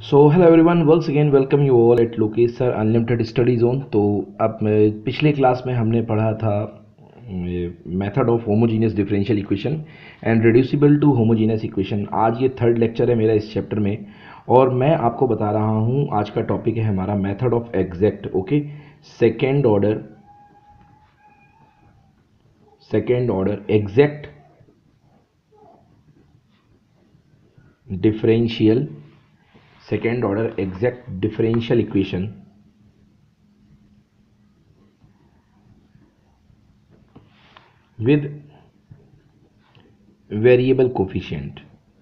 So hello everyone, once again welcome you all at Lokesh sir unlimited study zone. तो अब पिछले class में हमने पढ़ा था method of homogeneous differential equation and reducible to homogeneous equation. आज ये थर्ड लेक्चर है मेरा इस चैप्टर में और मैं आपको बता रहा हूँ आज का टॉपिक है हमारा method of exact second order exact differential second order exact differential equation with variable coefficient।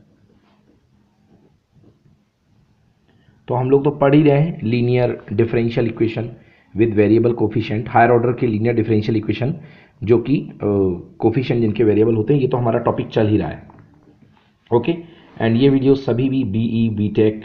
तो हम लोग तो पढ़ ही रहे हैं linear differential equation with variable coefficient, higher order के लीनियर डिफरेंशियल इक्वेशन जो कि कोफिशिएंट जिनके वेरिएबल होते हैं। ये तो हमारा टॉपिक चल ही रहा है। ओके एंड ये वीडियो सभी भी BE, BTech,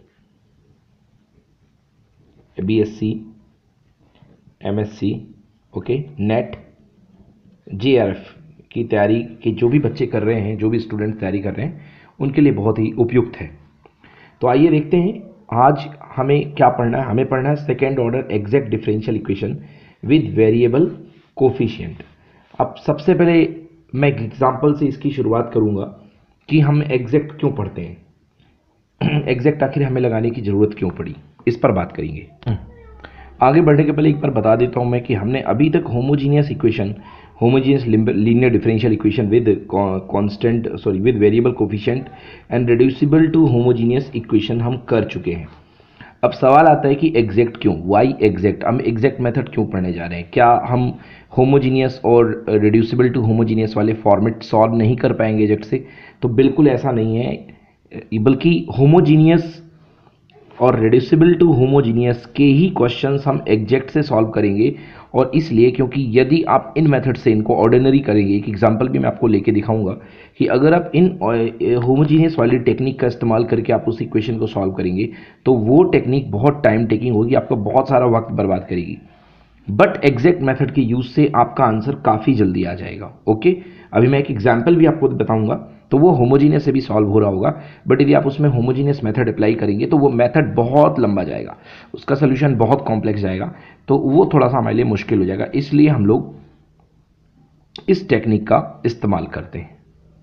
BSc, MSc, NET, JRF की तैयारी के जो भी बच्चे कर रहे हैं, जो भी स्टूडेंट तैयारी कर रहे हैं, उनके लिए बहुत ही उपयुक्त है। तो आइए देखते हैं आज हमें क्या पढ़ना है। हमें पढ़ना है second order exact differential equation with variable coefficient. अब सबसे पहले मैं एक एग्जाम्पल से इसकी शुरुआत करूंगा कि हम एग्जैक्ट क्यों पढ़ते हैं, एग्जैक्ट आखिर हमें लगाने की जरूरत क्यों पड़ी, इस पर बात करेंगे। आगे बढ़ने के पहले एक बार बता देता हूं मैं कि हमने अभी तक homogeneous linear differential equation with variable coefficient and reducible to homogeneous equation हम कर चुके हैं। अब सवाल आता है कि एग्जैक्ट क्यों, वाई एग्जैक्ट, हम एग्जैक्ट मेथड क्यों पढ़ने जा रहे हैं। क्या हम होमोजीनियस और रिड्यूसिबल टू होमोजीनियस वाले फॉर्मेट सॉल्व नहीं कर पाएंगे एग्जैक्ट से? तो बिल्कुल ऐसा नहीं है, बल्कि होमोजीनियस और रिड्यूसिबल टू होमोजीनियस के ही क्वेश्चंस हम एग्जैक्ट से सॉल्व करेंगे। और इसलिए क्योंकि यदि आप इन मेथड से इनको ऑर्डिनरी करेंगे, एक एग्जांपल भी मैं आपको लेके दिखाऊंगा कि अगर आप इन होमोजीनियस वाली टेक्निक का इस्तेमाल करके आप उस इक्वेशन को सॉल्व करेंगे तो वो टेक्निक बहुत टाइम टेकिंग होगी, आपका बहुत सारा वक्त बर्बाद करेगी। बट एग्जैक्ट मेथड के यूज से आपका आंसर काफ़ी जल्दी आ जाएगा। ओके, अभी मैं एक एग्जाम्पल भी आपको बताऊंगा, तो वो होमोजीनियस से भी सॉल्व हो रहा होगा, बट यदि आप उसमें होमोजीनियस मेथड अप्लाई करेंगे तो वो मेथड बहुत लंबा जाएगा, उसका सोल्यूशन बहुत कॉम्प्लेक्स जाएगा, तो वो थोड़ा सा हमारे लिए मुश्किल हो जाएगा। इसलिए हम लोग इस टेक्निक का इस्तेमाल करते हैं।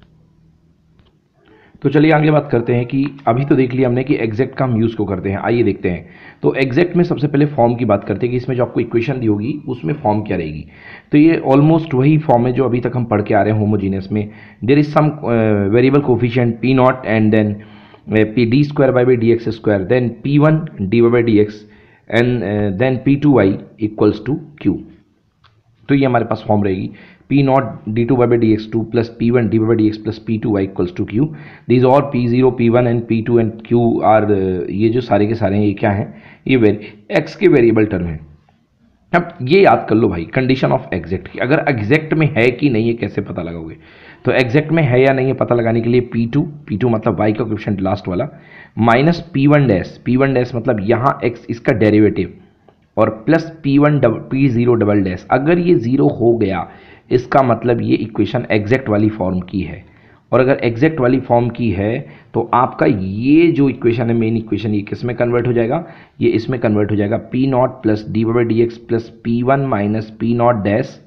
तो चलिए आगे बात करते हैं कि अभी तो देख लिया हमने कि एग्जैक्ट का हम यूज़ को करते हैं। आइए देखते हैं। तो एग्जैक्ट में सबसे पहले फॉर्म की बात करते हैं कि इसमें जो आपको इक्वेशन दी होगी उसमें फॉर्म क्या रहेगी। तो ये ऑलमोस्ट वही फॉर्म है जो अभी तक हम पढ़ के आ रहे हैं होमोजीनियस में। There is some variable coefficient P naught and then P D square by D x square, then P one D Y by D X and then P two Y equals to Q. तो ये हमारे पास form रहेगी P naught D two Y by D X two plus P one D Y by D x plus P two Y equals to Q. These और P zero P one and P two and Q are, ये जो सारे के सारे हैं ये क्या हैं, ये एक्स के वेरिएबल टर्म है। अब ये याद कर लो भाई, कंडीशन ऑफ एग्जैक्ट की, अगर एग्जैक्ट में है कि नहीं है कैसे पता लगाओगे। तो एग्जैक्ट में है या नहीं है पता लगाने के लिए पी टू मतलब वाई का कोएफिशिएंट लास्ट वाला, माइनस पी वन डैश मतलब यहाँ एक्स इसका डेरिवेटिव, और plus P zero double dash. अगर ये जीरो हो गया इसका मतलब ये इक्वेशन एग्जैक्ट वाली फॉर्म की है, और अगर एग्जैक्ट वाली फॉर्म की है तो आपका ये जो इक्वेशन है मेन इक्वेशन, ये किस में कन्वर्ट हो जाएगा, ये इसमें कन्वर्ट हो जाएगा P naught plus D Y D x plus P one minus P naught dash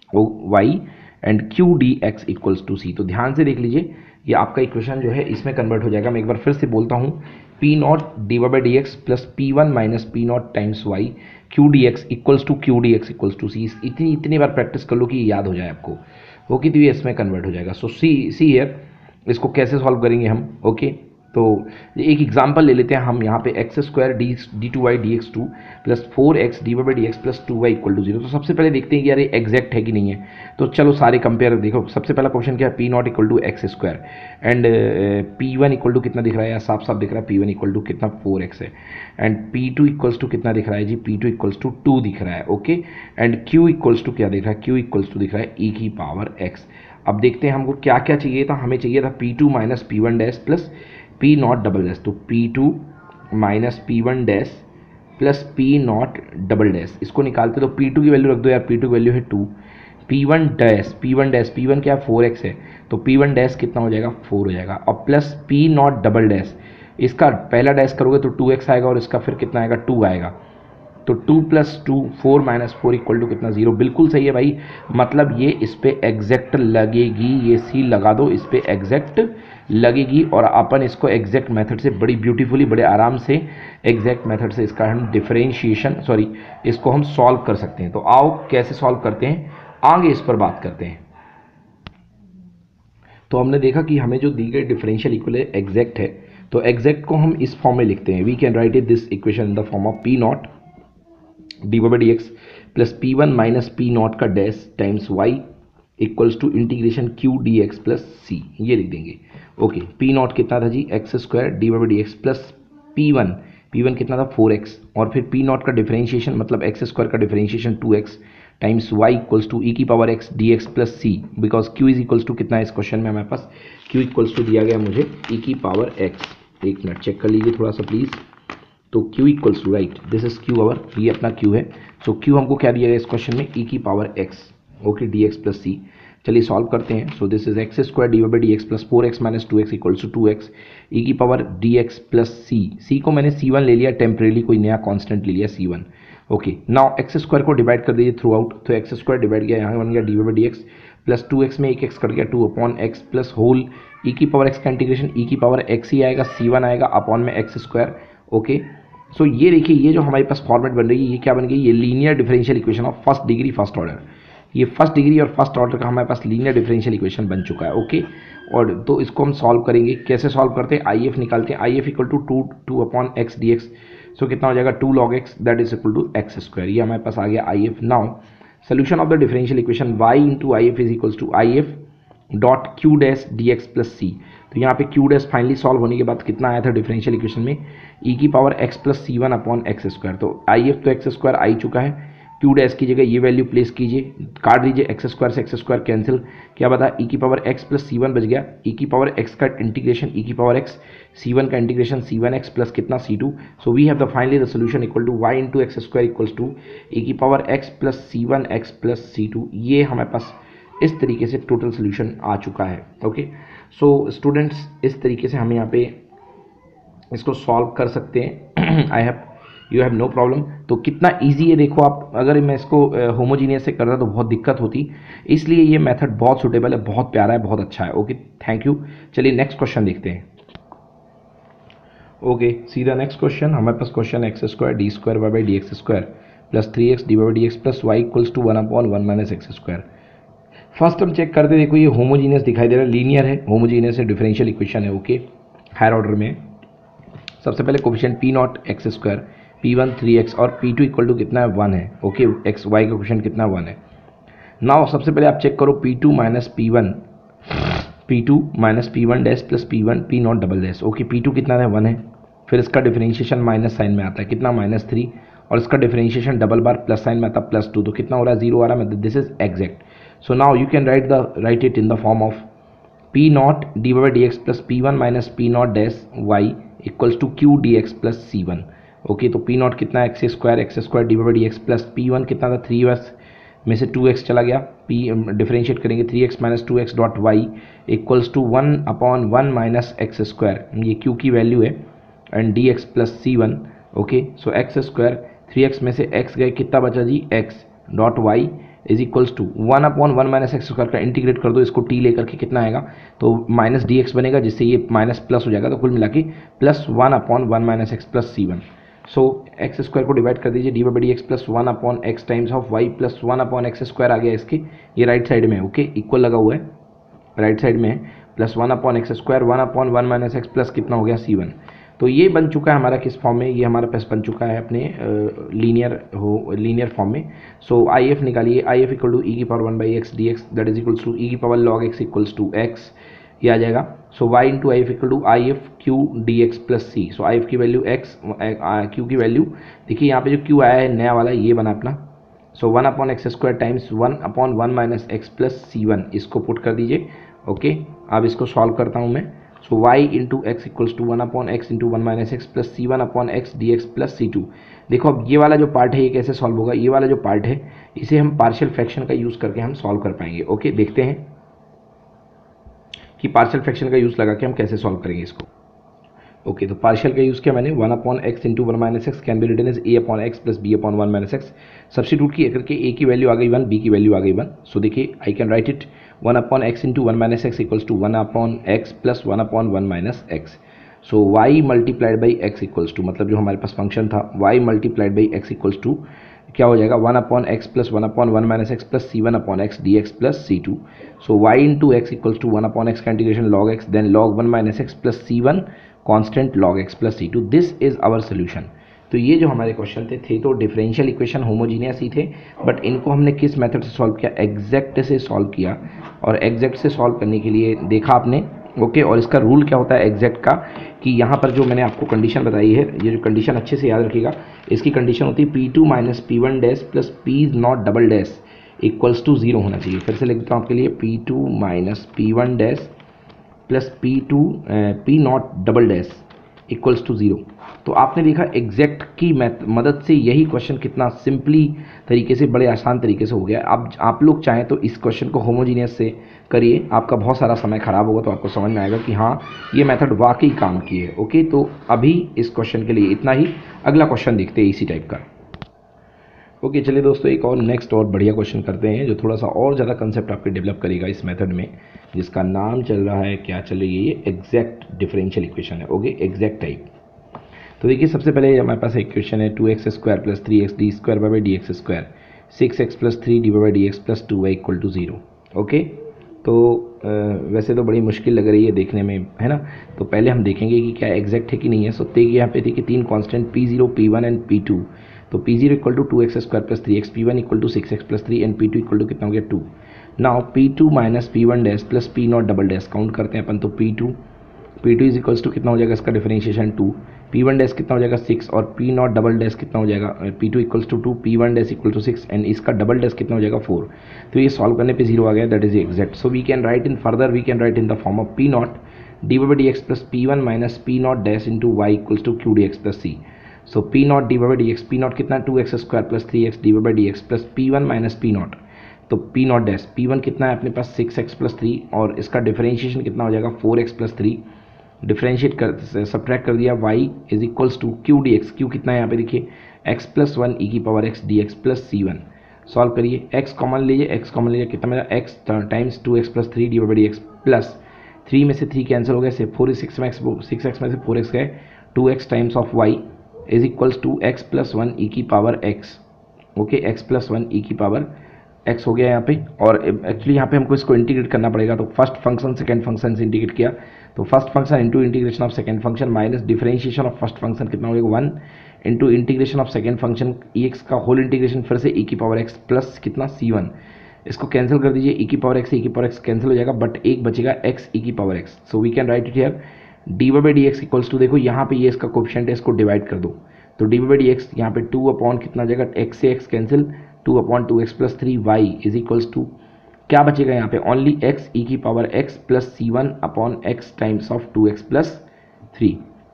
Y and Q D x equals to C. तो ध्यान से देख लीजिए, ये आपका इक्वेशन जो है इसमें कन्वर्ट हो जाएगा। मैं एक बार फिर से बोलता हूँ, P naught D Y by D x plus P one minus P naught times Y Q D x equals to Q D x equals to C. इतनी बार प्रैक्टिस कर लो कि याद हो जाए आपको। ओके, तो ये इसमें कन्वर्ट हो जाएगा। सो सी हियर, इसको कैसे सॉल्व करेंगे हम। ओके, तो एक एग्जांपल ले लेते हैं हम यहाँ पे X square D two Y D X two plus four X D Y by D x plus two Y equal to zero. तो सबसे पहले देखते हैं कि यार ये एग्जैक्ट है कि नहीं है। तो चलो सारे कंपेयर देखो। सबसे पहला क्वेश्चन क्या है, P naught equal to X square and P one equal to कितना दिख रहा है, या साफ साफ दिख रहा है पी वन इक्वल टू कितना, फोर एक्स है, and P two equals to कितना दिख रहा है जी, P two equals to two दिख रहा है। Okay, and Q equals to क्या दिख रहा है, क्यू इक्वल्स टू दिख रहा है ई की पावर एक्स। अब देखते हैं हमको क्या क्या चाहिए था। हमें चाहिए था P two minus P one dash plus P naught double dash. तो P two minus P one dash plus P naught double dash, इसको निकालते तो पी टू की वैल्यू रख दो यार, पी टू की वैल्यू है टू, पी वन क्या है फोर एक्स है, तो पी वन डैश कितना हो जाएगा, फोर हो जाएगा, और plus P naught double dash, इसका पहला डैश करोगे तो 2x आएगा और इसका फिर कितना आएगा 2 आएगा। तो 2 + 2 4 - 4 इक्वल टू कितना 0। बिल्कुल सही है भाई, मतलब ये इस पर एग्जैक्ट लगेगी, ये सी लगा दो, इस पर एग्जैक्ट लगेगी और अपन इसको एग्जैक्ट मेथड से बड़ी ब्यूटीफुली बड़े आराम से एग्जैक्ट मेथड से इसका हम डिफरेंशिएशन इसको हम सॉल्व कर सकते हैं। तो आओ कैसे सॉल्व करते हैं आगे इस पर बात करते हैं। तो हमने देखा कि हमें जो दी गई डिफरेंशियल इक्वेशन एग्जैक्ट है, तो एग्जैक्ट को हम इस फॉर्म में लिखते हैं। We can write it this equation in the form of P0 dy/dx plus P1 - P0 का dash times y equals to integration q dx plus c, ये लिख देंगे। ओके, P0 कितना था जी x² dy/dx प्लस P1 कितना था 4x और फिर P0 का डिफरेंशिएशन मतलब x² का differentiation 2x times y equals to e⁻x dx plus c, because q is equals to कितना है इस क्वेश्चन में हमारे पास q इक्वल्स टू दिया गया मुझे e⁻x। एक मिनट चेक कर लीजिए थोड़ा सा प्लीज। तो q equals to right this is q our, ये अपना q है। सो q हमको क्या दिया गया इस क्वेश्चन में e⁻x okay dx plus c। चलिए सॉल्व करते हैं। So this is x² dy/dx plus 4x - 2x equals to 2x e⁻dx plus c को मैंने c1 ले लिया टेम्परेली, कोई नया कांस्टेंट ले लिया c1। ओके, नाउ x² को डिवाइड कर दीजिए थ्रू आउट, तो x² डिवाइड किया यहाँ बन गया dy/dx प्लस 2x में 1x कट गया 2/x प्लस होल e⁻x का इंटीग्रेशन e⁻x ही आएगा, c1 आएगा अपॉन में x²। ओके, सो ये देखिए ये जो हमारे पास फॉर्मेट बन रही है ये क्या बन गई, ये linear differential equation of first degree first order. ये फर्स्ट डिग्री और फर्स्ट ऑर्डर का हमारे पास लीनियर डिफरेंशियल इक्वेशन बन चुका है। ओके, और तो इसको हम सॉल्व करेंगे, कैसे सॉल्व करते हैं, IF निकालते हैं। IF equal to 2/x dx, so कितना हो जाएगा 2 log x that is equal to x²। ये हमारे पास आ गया IF। Now solution of the differential equation y into IF is equals to IF dot q dash dx plus c। तो यहाँ पे q डैश फाइनली सॉल्व होने के बाद कितना आया था डिफरेंशियल इक्वेशन में e⁻x plus c1 upon x²। तो IF तो x² आ ही चुका है, q डैश की जगह ये वैल्यू प्लेस कीजिए, काट दीजिए x² से x² कैंसिल, क्या बता e⁻x प्लस c1 बच गया, e⁻x का इंटीग्रेशन e⁻x, c1 का इंटीग्रेशन c1x प्लस कितना c2। So we have the finally the solution equal to y into x² equals to e⁻x plus c1x plus c2। ये हमारे पास इस तरीके से टोटल सोल्यूशन आ चुका है। ओके, सो स्टूडेंट्स इस तरीके से हम यहाँ पे इसको सॉल्व कर सकते हैं। You have no problem. तो कितना इजी है देखो आप, अगर मैं इसको होमोजीनियस से करता तो बहुत दिक्कत होती, इसलिए ये मेथड बहुत सूटेबल है, बहुत प्यारा है, बहुत अच्छा है। Okay, thank you. चलिए नेक्स्ट क्वेश्चन देखते हैं। ओके, सीधा नेक्स्ट क्वेश्चन हमारे पास question x² d²y/dx² plus 3x dy/dx plus y equals to 1/1 - x²। First हम चेक करते, देखो ये होमोजीनियस दिखाई दे रहा है, लीनियर है, होमोजीनियस है, डिफरेंशियल इक्वेशन है। ओके, हायर ऑर्डर में सबसे पहले coefficient P0 x², P1 3x और P2 इक्वल टू कितना है 1 है। ओके, x y का कोफिशिएंट कितना 1 है। नाउ सबसे पहले आप चेक करो P2 - P1 dash plus P1 P0 double dash. Okay, P2 कितना है 1 है, फिर इसका डिफरेंशिएशन माइनस साइन में आता है कितना -3 और इसका डिफरेंशिएशन डबल बार प्लस साइन में आता है +2, तो कितना हो रहा है 0 आ रहा है, मतलब this is exact. So now you can write it in the form of P0 dy/dx plus P1 - P0 dash y equals to q dx plus c1। Okay, तो P0 कितना है x² dy/dx प्लस P1 कितना था 3x में से 2x चला गया, P differentiate करेंगे 3x - 2x dot y equals to 1/1 - x², ये q की वैल्यू है, and dx plus c1। Okay, so x², 3x में से x गए, कितना बचा जी x dot y is equals to 1/1 - x² का इंटीग्रेट कर दो इसको t लेकर के, कितना आएगा तो माइनस dx बनेगा, जिससे ये माइनस प्लस हो जाएगा, तो कुल मिला के प्लस 1/1 - x प्लस c1। सो x² को डिवाइड कर दीजिए dy/dx plus 1/x times of y plus 1/x² आ गया इसके, ये राइट साइड में। ओके, इक्वल लगा हुआ है राइट साइड में, प्लस 1/x² 1/1 - x प्लस कितना हो गया c1। तो ये बन चुका है हमारा किस फॉर्म में, ये हमारे पास बन चुका है अपने लीनियर फॉर्म में। सो IF निकालिए, IF equal to e⁻1/x dx that is equals to e⁻log x equals to x, ये आ जाएगा। So y into IF equal to IF q dx plus c। So IF की value x, q की value देखिए यहाँ पे जो q आया है नया वाला ये बना अपना, सो 1/x² times 1/1 - x plus c1, इसको पुट कर दीजिए। ओके, अब इसको सॉल्व करता हूँ मैं। So y into X equals to 1/x into 1 - x plus c1/x dx plus c2। देखो अब ये वाला जो पार्ट है ये कैसे सॉल्व होगा, ये वाला जो पार्ट है इसे हम पार्शियल फ्रैक्शन का यूज़ करके हम सॉल्व कर पाएंगे। ओके, देखते हैं कि पार्शियल फ्रैक्शन का यूज़ लगा के हम कैसे सॉल्व करेंगे इसको। ओके, तो पार्शियल का यूज़ किया मैंने, 1 upon X into 1 minus X can be written as A upon X plus B upon 1 minus X. Substitute किया करके ए की वैल्यू आ गई 1, बी की वैल्यू आ गई 1। सो देखिए I can write it 1 upon X into 1 minus X equals to 1 upon X plus 1 upon 1 minus X. So y multiplied by X equals to, मतलब जो हमारे पास फंक्शन था y multiplied by X equals to क्या हो जाएगा, 1 upon X plus 1 upon 1 minus x plus C 1 upon X D x plus C two. So Y into X equals to 1 upon X का integration log X then log 1 minus x plus C 1 constant log X plus C two. This is our solution. तो ये जो हमारे question थे तो differential equation homogeneous ही थे, but इनको हमने किस मेथड से सॉल्व किया, एग्जैक्ट से सॉल्व किया। और एग्जैक्ट से सॉल्व करने के लिए देखा आपने, ओके। और इसका रूल क्या होता है एग्जैक्ट का, कि यहाँ पर जो मैंने आपको कंडीशन बताई है, ये जो कंडीशन अच्छे से याद रखिएगा, इसकी कंडीशन होती है P2 minus P one dash plus P naught double dash equals to zero होना चाहिए। फिर से लिख देता हूँ आपके लिए, P2 minus P one dash plus P naught double dash equals to zero. तो आपने देखा एग्जैक्ट की मदद से यही क्वेश्चन कितना सिंपली तरीके से, बड़े आसान तरीके से हो गया। अब आप लोग चाहें तो इस क्वेश्चन को होमोजीनियस से करिए, आपका बहुत सारा समय खराब होगा तो आपको समझ में आएगा कि हाँ ये मेथड वाकई काम की है। ओके, तो अभी इस क्वेश्चन के लिए इतना ही। अगला क्वेश्चन देखते हैं इसी टाइप का। ओके चलिए दोस्तों, एक और नेक्स्ट और बढ़िया क्वेश्चन करते हैं जो थोड़ा सा और ज़्यादा कंसेप्ट आपके डेवलप करेगा इस मेथड में, जिसका नाम चल रहा है, क्या चल रही है, ये एग्जैक्ट डिफरेंशियल इक्वेशन है। Okay, exact type. तो देखिए सबसे पहले हमारे पास एक क्वेश्चन है 2x square plus 3x D square by D x square 6x plus 3 D by D x plus 2y equal to 0। Okay, तो वैसे तो बड़ी मुश्किल लग रही है देखने में, है ना। तो पहले हम देखेंगे कि क्या एग्जैक्ट है कि नहीं है। सो यहाँ पे देखिए तीन constant P0 P1 and P2। तो P0 equal to 2x square plus 3x, P1 equal to 6x plus 3 and P2 equal to कितना हो गया 2। Now P2 minus P1 dash plus P naught double dash count करते हैं अपन। तो P2 is equals to कितना हो जाएगा, इसका डिफरेंशिएशन 2, P1 डैश कितना हो जाएगा 6 और P नॉट डबल डैश कितना हो जाएगा, P2 equals to 2, P1 dash equal to 6 and इसका डबल डैश कितना हो जाएगा 4। तो ये सॉल्व करने पे 0 आ गया, that is exact. So we can write in further, we can write in the form of P not d by D x plus P1 minus P not dash into y equals to Q D x plus c. So P not d by D x, P not कितना 2x square plus 3x d by D x plus P1 minus P not, तो P not dash P1 कितना है अपने पास 6x plus 3 और इसका differentiation कितना हो जाएगा 4x प्लस 3, डिफरेंशिएट कर सब्ट्रैक्ट कर दिया y is equals to Q D x, Q कितना है यहाँ पे देखिए x प्लस 1 ई की power x d x plus c one. Solve करिए, x कॉमन लीजिए, x कॉमन लीजिए कितना मेरा x times 2x plus 3 D by D x plus 3 में से 3 कैंसिल हो गए, से 4 6 में 6x में से 4x गए, 2x times of y is equals to x plus 1 e की power x। Okay, x plus 1 e की पावर x हो गया यहाँ पे। और एक्चुअली यहाँ पे हमको इसको इंटीग्रेट करना पड़ेगा, तो फर्स्ट फंक्शन सेकंड फंक्शन से इंटीग्रेट किया, तो first function into integration of second function minus differentiation of first function कितना हो जाएगा 1 into integration of second function x का होल इंटीग्रेशन फिर से ई की पावर एक्स प्लस कितना C1। इसको कैंसिल कर दीजिए, ई की पावर एक्स कैंसिल हो जाएगा, बट एक बचेगा एक्स ई की power x. So we can write it here d by D x equals to, देखो यहाँ पे ये इसका कोफिशिएंट है, इसको डिवाइड कर दो, तो डी बाई डी एक्स यहाँ पे 2 अपॉन कितना हो जाएगा, एक्स से x cancel, 2 upon 2x plus 3 y is equals to क्या बचेगा यहाँ पे ओनली x ई की power x plus C1 upon x times of 2x plus 3।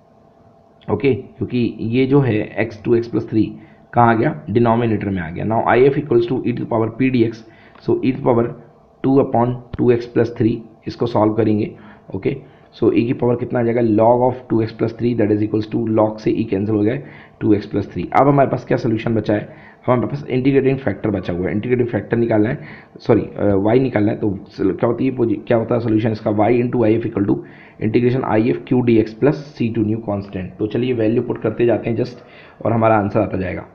Okay, क्योंकि ये जो है x 2x प्लस 3 कहाँ आ गया, डिनोमिनेटर में आ गया। Now I F equals to e to power P d x, so e to power 2 upon 2x plus 3, इसको सॉल्व करेंगे। ओके, सो ई की पावर कितना आ जाएगा log of 2x plus 3 that is equals to log से ई कैंसिल हो गया 2x plus 3। अब हमारे पास क्या सोल्यूशन बचा है, हमारे पास इंटीग्रेटिंग फैक्टर बचा हुआ है, इंटीग्रेटिंग फैक्टर निकालना है, सॉरी y निकालना है। तो क्या होती है, क्या होता है सोल्यूशन इसका, y into I F equal to integration I F Q D x plus C two new constant. तो चलिए वैल्यू पुट करते जाते हैं जस्ट, और हमारा आंसर आता जाएगा।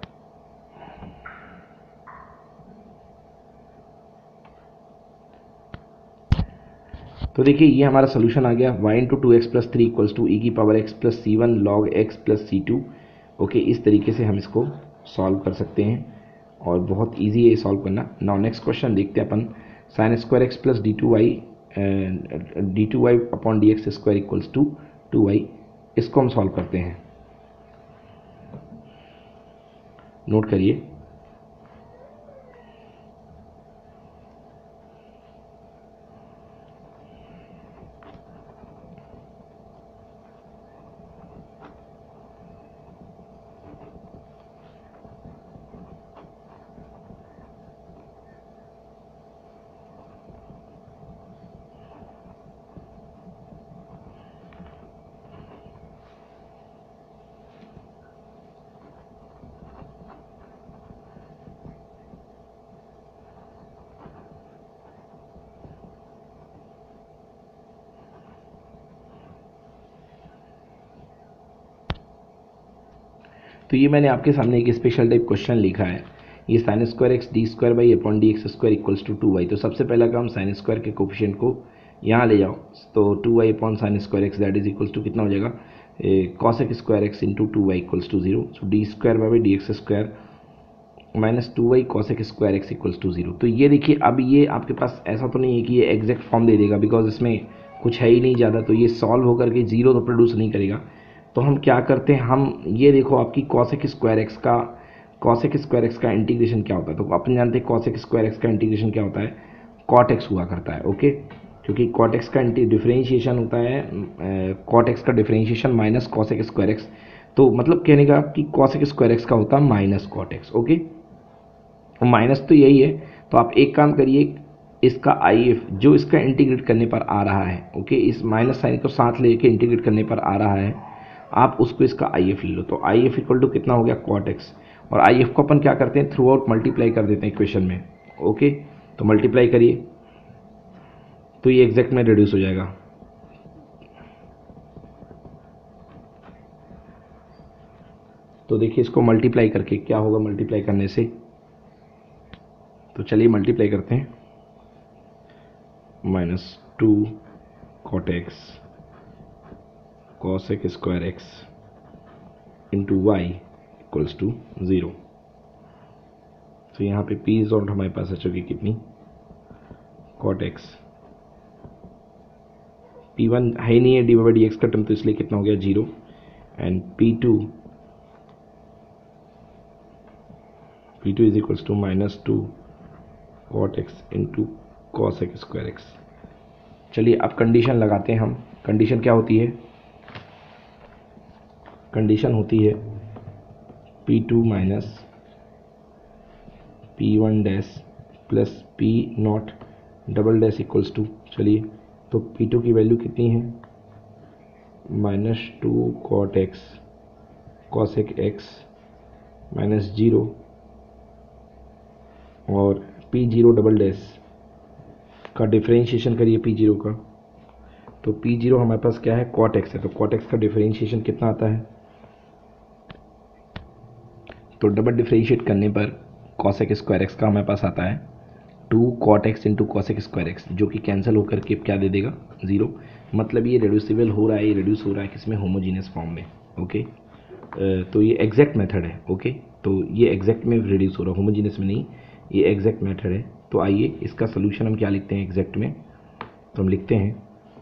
तो देखिए ये हमारा सोल्यूशन आ गया, y into 2x plus 3 equals to e की power x plus C1 log x plus C2। Okay, इस तरीके से हम इसको सॉल्व कर सकते हैं और बहुत इजी है ये सॉल्व करना। नाउ नेक्स्ट क्वेश्चन देखते हैं अपन, sine square x plus d two y upon d x square equals to 2y, इसको हम सॉल्व करते हैं। नोट करिए, तो ये मैंने आपके सामने एक स्पेशल टाइप क्वेश्चन लिखा है, ये sine square x d square by upon d x square equals to 2y। तो सबसे पहला काम साइन स्क्वायर के कोफिशिएंट को यहाँ ले जाओ, तो 2y upon sine square x that is equals to कितना हो जाएगा, cos x square x into 2y equals to 0। So d square by D x square minus 2y cos x square x equals to 0। तो ये देखिए, अब ये आपके पास ऐसा तो नहीं है कि ये एग्जैक्ट फॉर्म दे देगा, बिकॉज इसमें कुछ है ही नहीं ज़्यादा, तो ये सॉल्व होकर के जीरो तो प्रोड्यूस नहीं करेगा। तो हम क्या करते हैं, हम ये देखो आपकी कॉस एक्स स्क्वायर एक्स का इंटीग्रेशन क्या होता है। तो अपन जानते हैं कॉस एक्स स्क्वायर एक्स का इंटीग्रेशन क्या होता है, कॉट एक्स हुआ करता है। ओके, क्योंकि कॉट एक्स का डिफरेंशिएशन होता है, कॉट एक्स का differentiation minus cos x square x. तो मतलब कहने का कि कॉस एक्स स्क्वायर एक्स का होता है minus cot x. Okay, minus तो यही है। तो आप एक काम करिए, इसका आई एफ जो इसका इंटीग्रेट करने पर आ रहा है, ओके, इस माइनस साइन को साथ लेके इंटीग्रेट करने पर आ रहा है, आप उसको इसका आई एफ ले लो। तो आई एफ इक्वल टू कितना हो गया, कॉट एक्स। और आई एफ को अपन क्या करते हैं, थ्रू आउट मल्टीप्लाई कर देते हैं इक्वेशन में। ओके, तो मल्टीप्लाई करिए तो ये एग्जैक्ट में रिड्यूस हो जाएगा। तो देखिए इसको मल्टीप्लाई करके क्या होगा, मल्टीप्लाई करने से, तो चलिए मल्टीप्लाई करते हैं, -2 cot x cos x square x into y equals to 0। तो यहाँ पे पी रिजल्ट हमारे पास आ चुकी कितनी, कॉट एक्स, P1 है ही नहीं है डी बाई डी एक्स का टर्म, तो इसलिए कितना हो गया 0, and P2 is equals to -2 cot x into cos x square x. चलिए अब कंडीशन लगाते हैं हम। कंडीशन क्या होती है, कंडीशन होती है P2 minus P1 dash plus P0 double dash equals to, चलिए तो P2 की वैल्यू कितनी है, -2 cot x cos x minus 0, और P0 डबल डैश का डिफरेंशिएशन करिए P0 का। तो P0 हमारे पास क्या है, कॉट एक्स है, तो कॉट एक्स का डिफरेंशिएशन कितना आता है, तो डबल डिफरेंशिएट करने पर कॉस एक्स स्क्वायर एक्स का हमारे पास आता है 2 cot x into cos x square x, जो कि कैंसिल होकर के क्या दे देगा, 0। मतलब ये रिड्यूसिबल हो रहा है, ये रिड्यूस हो रहा है किसमें, होमोजीनियस फॉर्म में। ओके, तो ये एग्जैक्ट मेथड है। ओके, तो ये एग्जैक्ट में रिड्यूस हो रहा है, होमोजीनियस में नहीं, ये एग्जैक्ट मेथड है। तो आइए इसका सोल्यूशन हम क्या लिखते हैं एग्जैक्ट में, तो हम लिखते हैं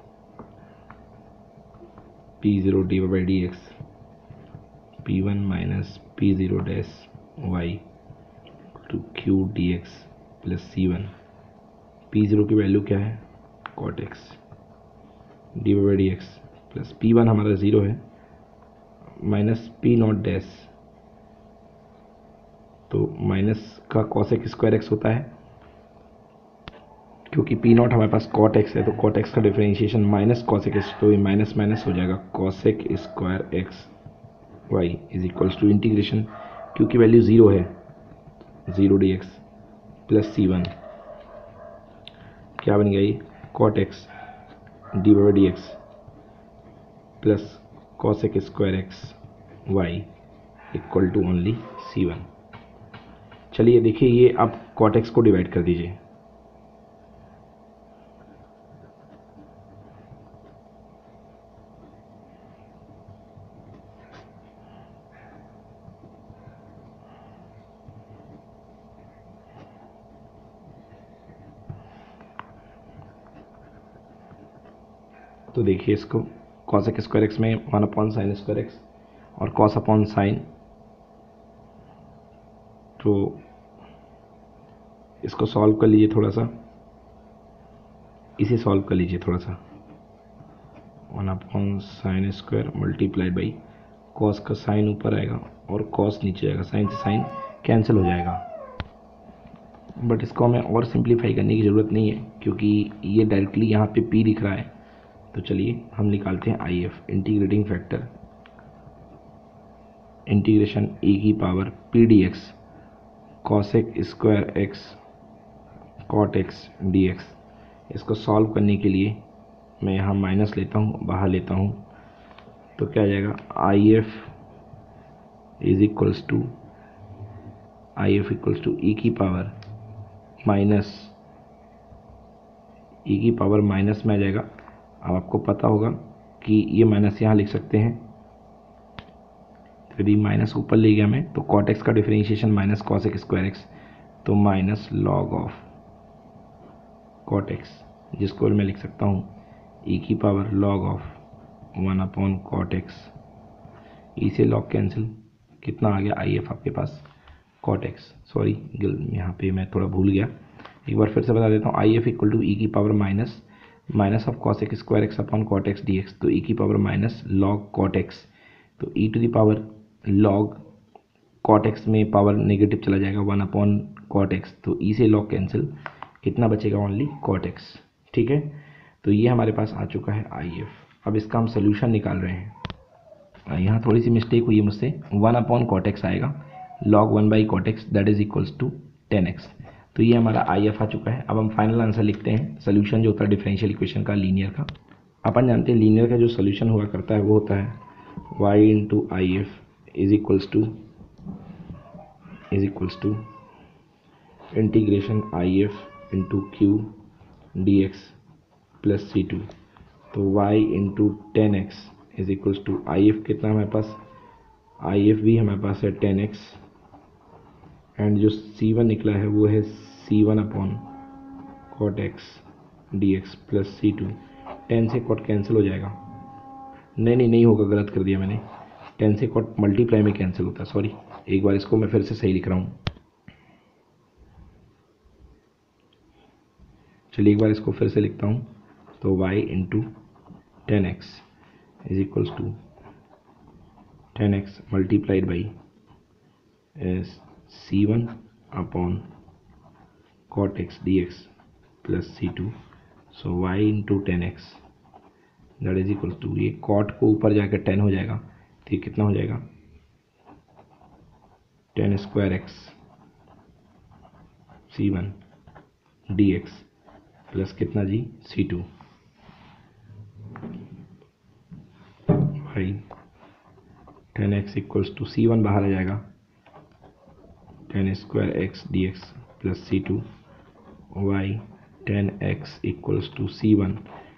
P0 d by D x P1 minus P0 dash y to Q D x plus C1। P0 की वैल्यू क्या है, cot x d by D x plus P1 हमारा 0 है, माइनस P0 डैश, तो माइनस का कॉस एक्स स्क्वायर एक्स होता है, क्योंकि P0 हमारे पास कॉट एक्स है, तो कॉट एक्स का डिफरेंशिएशन माइनस कॉस एक्स, तो ये माइनस माइनस हो जाएगा, cos x square x y is equals to integration, क्योंकि वैल्यू 0 है, 0 डी एक्स प्लस C1, क्या बन गया ये, cot x d by D x plus cos x square x y equal to only C1। चलिए देखिए, ये आप कॉट एक्स को डिवाइड कर दीजिए, तो देखिए इसको कॉस एक्स स्क्वायर एक्स में 1 अपॉन साइन स्क्वायर एक्स और कॉस अपॉन साइन, तो इसको सॉल्व कर लीजिए थोड़ा सा, इसे सॉल्व कर लीजिए थोड़ा सा, 1 upon sine square multiplied by cos का साइन ऊपर आएगा और कॉस नीचे आएगा, साइन से साइन कैंसिल हो जाएगा। बट इसको हमें और सिंप्लीफाई करने की ज़रूरत नहीं है, क्योंकि ये डायरेक्टली यहाँ पे P दिख रहा है। तो चलिए हम निकालते हैं I F, integrating factor integration e की power P d x cos x square x cot x D x. इसको सॉल्व करने के लिए मैं यहाँ माइनस लेता हूँ, बाहर लेता हूँ, तो क्या आ जाएगा, I F is equals to I F equals to e की पावर माइनस, ई की पावर माइनस में आ जाएगा। अब आपको पता होगा कि ये माइनस यहाँ लिख सकते हैं, फिर माइनस ऊपर ले गया मैं, तो कॉट एक्स का differentiation minus cos x square x, तो minus log of cot x, जिसको मैं लिख सकता हूँ ई की power log of 1 upon cot x. E से लॉग कैंसिल, कितना आ गया आई एफ आपके पास कॉट एक्स, सॉरी यहाँ पे मैं थोड़ा भूल गया, एक बार फिर से बता देता हूँ। I F equal to e की power minus minus of cos x square x upon cot x D x, तो ई की power minus log cot x, तो e to the power log cot x में power negative चला जाएगा 1 upon cot x, तो ई से log cancel, कितना बचेगा ओनली कॉट एक्स। ठीक है, तो ये हमारे पास आ चुका है आई एफ। अब इसका हम सोल्यूशन निकाल रहे हैं। यहाँ थोड़ी सी मिस्टेक हुई है मुझसे, 1 अपॉन कॉट एक्स आएगा, log 1 by cot x that is equals to 10x। तो ये हमारा आई एफ आ चुका है। अब हम फाइनल आंसर लिखते हैं, सोल्यूशन जो होता है डिफरेंशियल इक्वेशन का लीनियर का। अपन जानते हैं लीनियर का जो सोल्यूशन हुआ करता है वो होता है y into I F is equals to integration I F into Q D x plus C two, तो y into 10x is equals to I F कितना हमारे पास, आई एफ भी हमारे पास है 10x, एंड जो C1 निकला है वो है C1 upon cot x D x plus C2। 10 से कॉट कैंसिल हो जाएगा, नहीं होगा, गलत कर दिया मैंने, 10 से कॉट मल्टीप्लाई में कैंसिल होता है, सॉरी। एक बार इसको मैं फिर से सही लिख रहा हूँ, चलिए एक बार इसको फिर से लिखता हूँ, तो y into 10x is equals to 10x multiplied by C1 upon cot x D x plus C2, so y into 10x that is equal to, ये कॉट को ऊपर जाकर 10 हो जाएगा, तो ये कितना हो जाएगा 10 square x C1 dx plus कितना जी C2 भाई 10x इक्वल्स टू C1 बाहर आ जाएगा 10 square x D x plus C2 y 10x equals to C1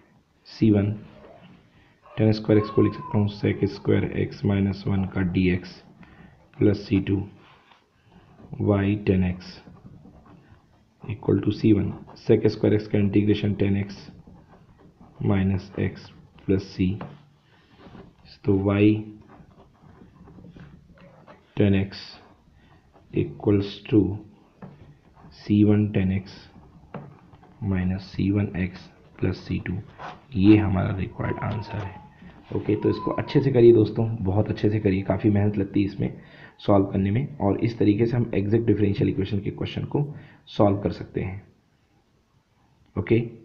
10 square x को लिख सकता हूँ सेक स्क्वायर एक्स माइनस 1 का dx plus C2 y 10x equal to C1 sec square x का integration 10x minus x plus C, तो y 10x equals to C1 10x minus C1x plus C2, ये हमारा required answer है। Okay, तो इसको अच्छे से करिए दोस्तों, बहुत अच्छे से करिए, काफ़ी मेहनत लगती है इसमें सॉल्व करने में, और इस तरीके से हम एग्जैक्ट डिफरेंशियल इक्वेशन के क्वेश्चन को सॉल्व कर सकते हैं। ओके।